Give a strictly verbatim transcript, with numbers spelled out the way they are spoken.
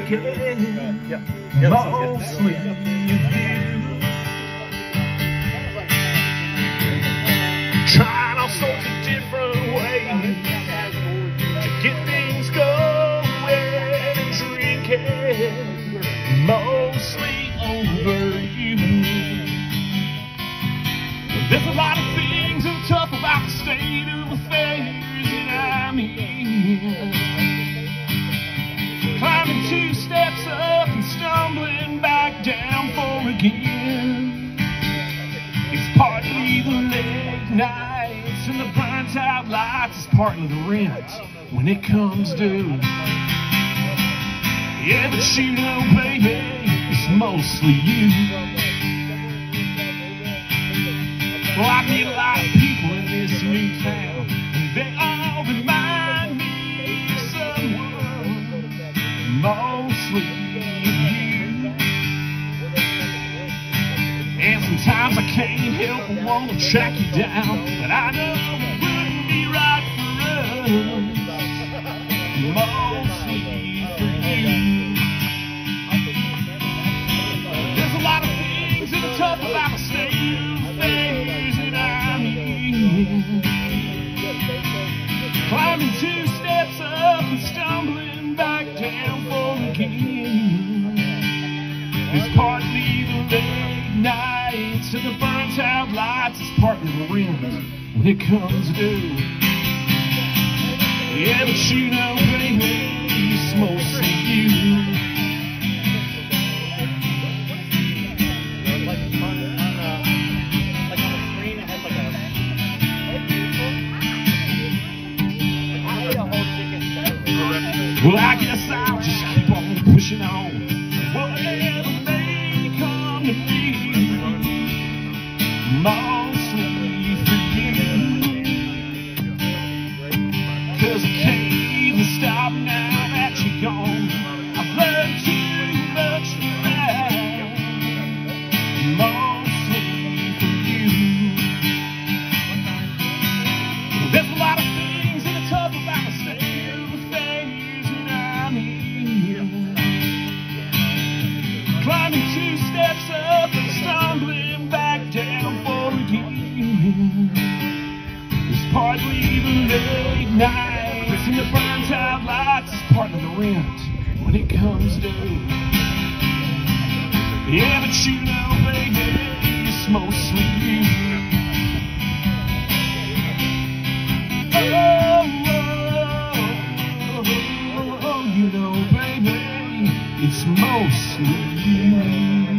drinking, yeah. Yeah, mostly you. Trying all sorts of different ways to get things going and drinking, mostly over you. There's a lot of things that are tough about the state of affairs that I'm in. Climbing two steps up and stumbling back down four again. It's partly the late nights and the burnt out lights. It's partly the rent when it comes due. Yeah, but you know, baby, it's mostly you. Well, I meet a lot of people in this new town, and they all remind me of someone, mostly you. And sometimes I can't help but want to track you down, but I know it wouldn't be right for us, mostly for you. There's a lot of things that are tough about the state of affairs. Climbing two steps up and stumbling back down for again. It's partly the late nights and the burnt out lights. It's partly the rent when it comes due. Yeah, but you know, baby, it's mostly you. Well, I guess I'll just keep on pushing on. Whatever may come to me, mostly for you. Cause I can't even stop now that you're gone. I've learned too much for that, mostly for you. There's a lot of things that are tough about the state of affairs. Climbing two steps up and stumbling back down for again. It's partly the late nights and the burnt out lights. It's part of the rent when it comes due. Yeah, but you know, baby, it's mostly you. Oh, oh, oh, oh, you know, baby, it's mostly you.